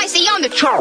icey on the track.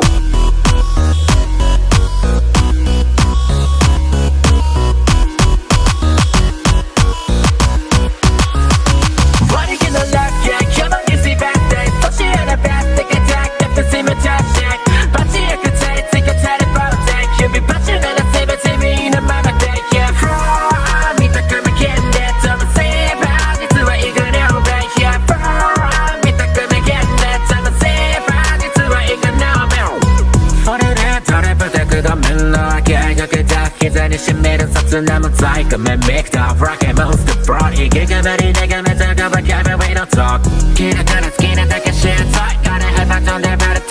What are you gonna look at? Come on, you see bad days. Push you in a bad thing, attack. If it's in my trash, but you could say it's like a telephone tank. You'll be punching on a saber to me in a mama day. Yeah, from me, the girl can't get to the same. It's what you're gonna obey. Yeah, from me, the girl can't get to the same. It's what you're gonna obey. For the red, don't ever take it on me. Like I got it up, he's any shit made us up to number like a mimic top rock and most of broad. He get a very nigga, let's talk about Kevin, we don't talk. Get a kind of skin and take a shit. Gotta have a on there, but